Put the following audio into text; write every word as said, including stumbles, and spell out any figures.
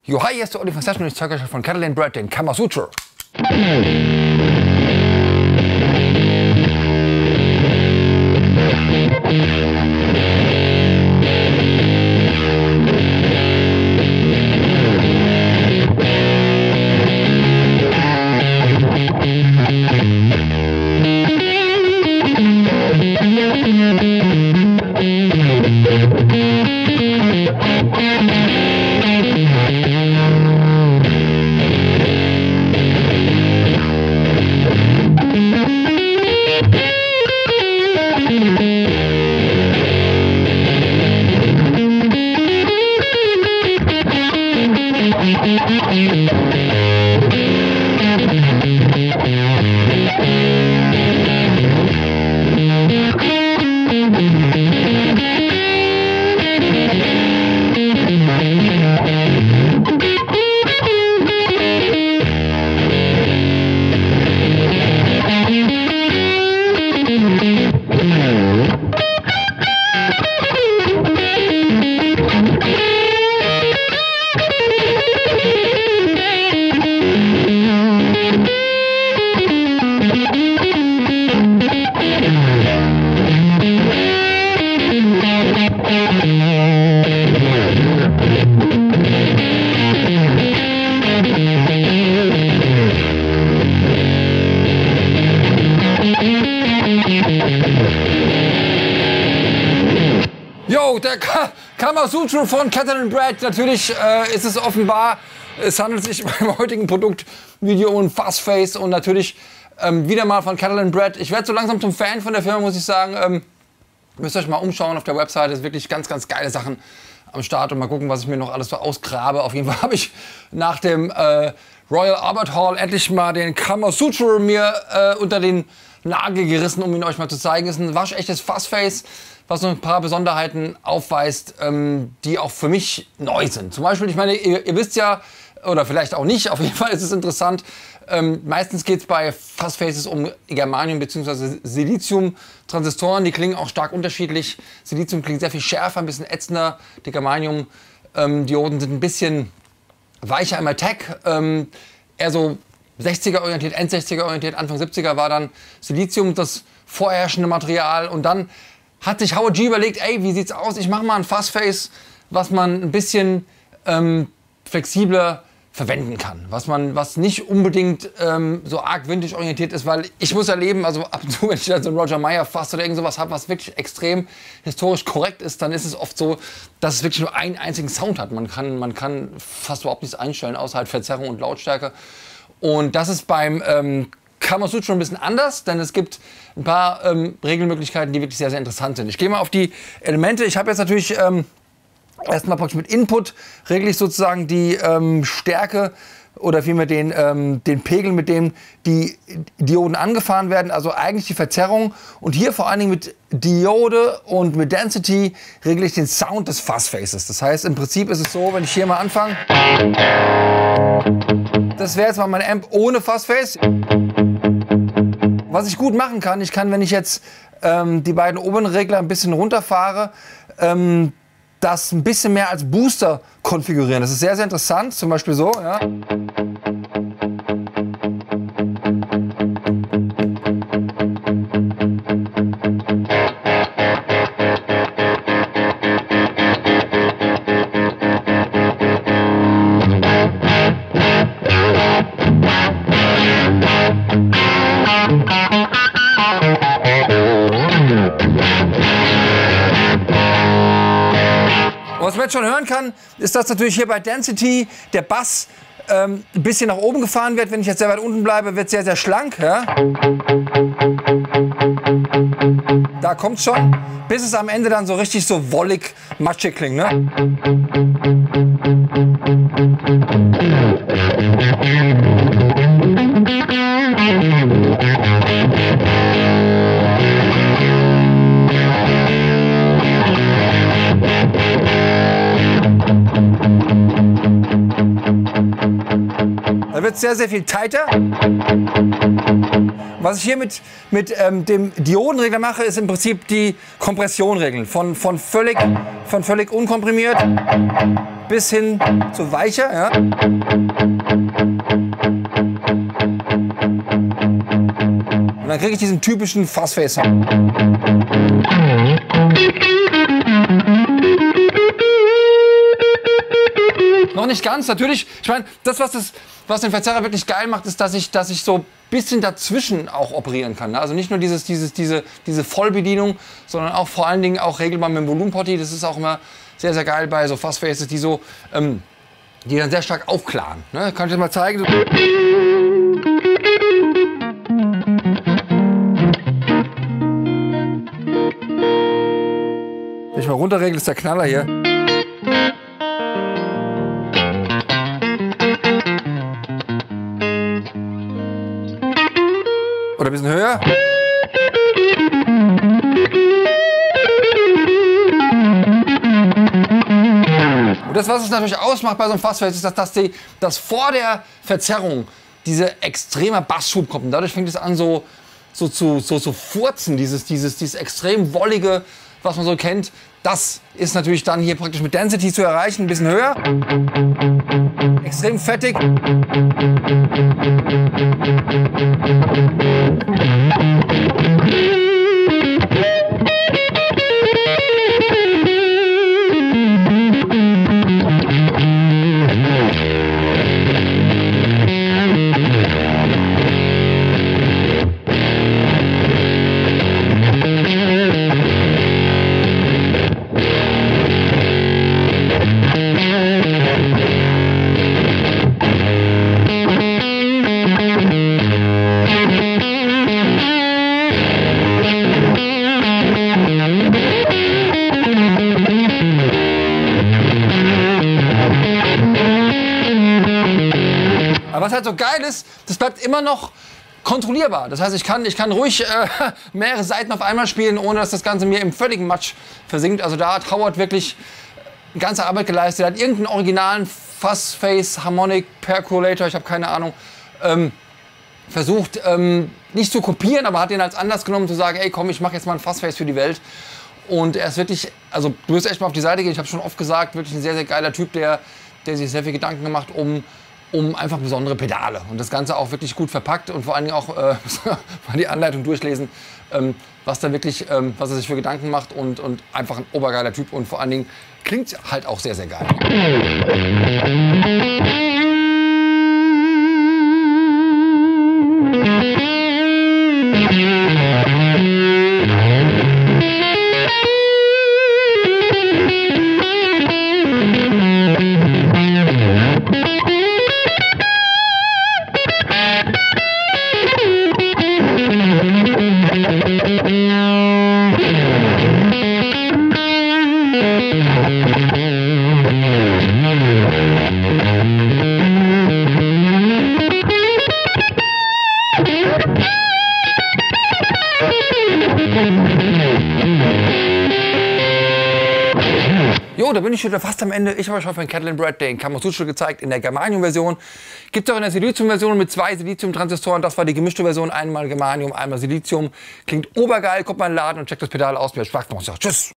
Jo, hi, hier ist der Olli von Session und ich zeige euch von Catalan Bred den Kama Sutra. Jo, der Kama Sutra von Catalan Bred. Natürlich äh, ist es offenbar, es handelt sich beim heutigen Produktvideo um Fast Face und natürlich ähm, wieder mal von Catalan Bred. Ich werde so langsam zum Fan von der Firma, muss ich sagen. Ähm, müsst euch mal umschauen auf der Website, es ist wirklich ganz, ganz geile Sachen am Start und mal gucken, was ich mir noch alles so ausgrabe. Auf jeden Fall habe ich nach dem äh, Royal Albert Hall endlich mal den Kama Sutra mir äh, unter den Nagel gerissen, um ihn euch mal zu zeigen. Es ist ein waschechtes Fast Face, was noch ein paar Besonderheiten aufweist, ähm, die auch für mich neu sind. Zum Beispiel, ich meine, ihr, ihr wisst ja, oder vielleicht auch nicht, auf jeden Fall ist es interessant, ähm, meistens geht es bei Fast Faces um Germanium bzw. Silizium-Transistoren, die klingen auch stark unterschiedlich. Silizium klingt sehr viel schärfer, ein bisschen ätzender, die Germanium-Dioden sind ein bisschen weicher im Attack, ähm, eher so sechziger orientiert, End sechziger orientiert, Anfang siebziger war dann Silizium das vorherrschende Material und dann hat sich Howard G überlegt, ey, wie sieht's aus? Ich mache mal ein Fast Face, was man ein bisschen ähm, flexibler verwenden kann. Was man, was nicht unbedingt ähm, so arg vintage orientiert ist, weil ich muss erleben, also ab und zu, wenn ich dann so einen Roger Meyer Fass oder irgend sowas habe, was wirklich extrem historisch korrekt ist, dann ist es oft so, dass es wirklich nur einen einzigen Sound hat. Man kann, man kann fast überhaupt nichts einstellen, außer halt Verzerrung und Lautstärke. Und das ist beim ähm, Kama Sutra schon ein bisschen anders, denn es gibt ein paar ähm, Regelmöglichkeiten, die wirklich sehr, sehr interessant sind. Ich gehe mal auf die Elemente. Ich habe jetzt natürlich ähm, erstmal praktisch mit Input regle ich sozusagen die ähm, Stärke oder vielmehr den, ähm, den Pegel, mit dem die Dioden angefahren werden, also eigentlich die Verzerrung. Und hier vor allen Dingen mit Diode und mit Density regle ich den Sound des Fast Faces. Das heißt, im Prinzip ist es so, wenn ich hier mal anfange, das wäre jetzt mal mein Amp ohne Fast Face. Was ich gut machen kann, ich kann, wenn ich jetzt ähm, die beiden oberen Regler ein bisschen runterfahre, ähm, das ein bisschen mehr als Booster konfigurieren. Das ist sehr, sehr interessant, zum Beispiel so. Ja. Was man jetzt schon hören kann, ist, dass natürlich hier bei Density der Bass ähm, ein bisschen nach oben gefahren wird. Wenn ich jetzt sehr weit unten bleibe, wird es sehr, sehr schlank. Ja? Da kommt es schon, bis es am Ende dann so richtig so wollig, matschig klingt. Ne? Da wird es sehr, sehr viel tighter. Was ich hier mit, mit ähm, dem Diodenregler mache, ist im Prinzip die Kompression regeln. Von, von, völlig, von völlig unkomprimiert bis hin zu weicher. Ja. Und dann kriege ich diesen typischen Fastface-Sound. Noch nicht ganz, natürlich. Ich meine, das, was, das, was den Verzerrer wirklich geil macht, ist, dass ich, dass ich so ein bisschen dazwischen auch operieren kann. Also nicht nur dieses, dieses, diese, diese Vollbedienung, sondern auch vor allen Dingen auch regelbar mit dem Volumenpotti. Das ist auch immer sehr, sehr geil bei so Fastfaces, die so, ähm, die dann sehr stark aufklaren. Ne? Kann ich dir mal zeigen? Wenn ich mal runterregle, ist der Knaller hier. Oder ein bisschen höher. Und das, was es natürlich ausmacht bei so einem Fastface, ist, dass, dass, die, dass vor der Verzerrung diese extremer Bassschub kommt. Und dadurch fängt es an, so, so zu so, so furzen, dieses, dieses, dieses extrem wollige, was man so kennt. Das ist natürlich dann hier praktisch mit Density zu erreichen, ein bisschen höher. Extrem fettig. Aber was halt so geil ist, das bleibt immer noch kontrollierbar. Das heißt, ich kann, ich kann ruhig äh, mehrere Seiten auf einmal spielen, ohne dass das Ganze mir im völligen Matsch versinkt. Also da hat Howard wirklich eine ganze Arbeit geleistet. Er hat irgendeinen originalen Fastface Harmonic Percolator, ich habe keine Ahnung, ähm, versucht ähm, nicht zu kopieren, aber hat den als Anlass genommen, zu sagen, ey komm, ich mache jetzt mal ein Fastface für die Welt. Und er ist wirklich, also du wirst echt mal auf die Seite gehen, ich habe schon oft gesagt, wirklich ein sehr, sehr geiler Typ, der, der sich sehr viel Gedanken gemacht um um einfach besondere Pedale und das Ganze auch wirklich gut verpackt und vor allen Dingen auch äh, mal die Anleitung durchlesen, ähm, was da wirklich, ähm, was er sich für Gedanken macht und, und einfach ein obergeiler Typ und vor allen Dingen klingt halt auch sehr, sehr geil. Jo, da bin ich wieder fast am Ende. Ich habe euch heute von Kettle and Brad den Kamasutra gezeigt in der Germanium-Version. Gibt es auch in der Silizium-Version mit zwei Silizium-Transistoren. Das war die gemischte Version. Einmal Germanium, einmal Silizium. Klingt obergeil. Kommt mal in den Laden und checkt das Pedal aus. Mir Spaß gemacht. Tschüss.